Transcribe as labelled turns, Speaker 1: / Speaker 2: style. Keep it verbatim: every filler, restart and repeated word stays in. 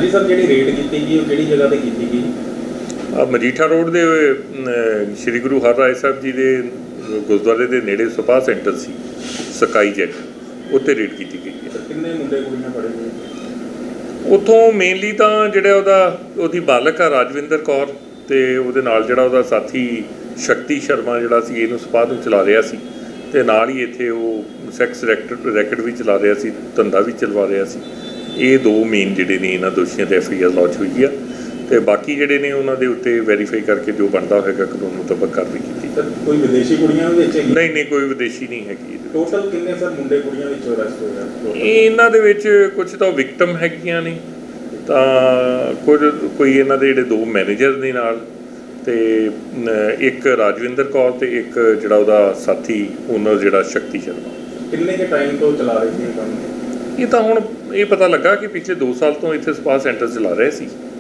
Speaker 1: ਹਾਂਜੀ सर, जी रेड की गई वो किहड़ी जगह ते की गई?
Speaker 2: मजीठा रोड के श्री गुरु हरराय साहब जी के गुरुद्वारे के नेड़े सपा सेंटर सी स्काई जैट उत्ते रेड की गई है।
Speaker 1: किन्ने मुंडे कुड़ियां फड़े गए
Speaker 2: उत्थों मेनली तो जिहड़ा उहदा उहदी बालक आ राजविंदर कौर ते उहदे नाल जिहड़ा उहदा साथी शक्ति शर्मा जिहड़ा सी इहनूं सपा नूं चला रिहा सी ते नाल ही इत्थे वो सैक्स रैकट रैकट भी चला रिहा सी, धंधा भी चलवा रिहा सी। ये दो मेन जिहड़े ने इन्हां दोषियों ते एफ आई आर लॉन्च हुई है ਤੇ ਬਾਕੀ ਜਿਹੜੇ ਨੇ ਉਹਨਾਂ ਦੇ ਉੱਤੇ ਵੈਰੀਫਾਈ ਕਰਕੇ ਜੋ ਬਣਦਾ ਹੋਏਗਾ ਕਾਨੂੰਨ ਮੁਤਾਬਕ ਕਾਰਵਾਈ ਕੀਤੀ।
Speaker 1: ਸਰ ਕੋਈ ਵਿਦੇਸ਼ੀ ਕੁੜੀਆਂ ਵਿੱਚ ਹੈਗੀ?
Speaker 2: ਨਹੀਂ ਨਹੀਂ ਕੋਈ ਵਿਦੇਸ਼ੀ ਨਹੀਂ ਹੈਗੀ।
Speaker 1: ਟੋਟਲ ਕਿੰਨੇ ਸਰ ਮੁੰਡੇ ਕੁੜੀਆਂ ਵਿੱਚੋਂ ਅਰੈਸਟ ਹੋਏ?
Speaker 2: ਇਹਨਾਂ ਦੇ ਵਿੱਚ ਕੁਝ ਤਾਂ ਵਿਕਟਮ ਹੈਗੀਆਂ ਨੇ ਤਾਂ ਕੁਝ ਕੋਈ ਇਹਨਾਂ ਦੇ ਜਿਹੜੇ ਦੋ ਮੈਨੇਜਰ ਦੇ ਨਾਲ ਤੇ ਇੱਕ ਰਾਜਵਿੰਦਰ ਕੌਰ ਤੇ ਇੱਕ ਜਿਹੜਾ ਉਹਦਾ ਸਾਥੀ ਓਨਰ ਜਿਹੜਾ ਸ਼ਕਤੀ ਸ਼ਰਮਾ।
Speaker 1: ਕਿੰਨੇ ਕੇ ਟਾਈਮ ਤੋਂ ਚਲਾ ਰਹੇ ਸੀ ਇਹ ਕੰਮ?
Speaker 2: ਇਹ ਤਾਂ ਹੁਣ ਇਹ ਪਤਾ ਲੱਗਾ ਕਿ ਪਿਛਲੇ ਦੋ ਸਾਲ ਤੋਂ ਇੱਥੇ ਸਪਾ ਸੈਂਟਰ ਚਲਾ ਰਹੇ ਸੀ।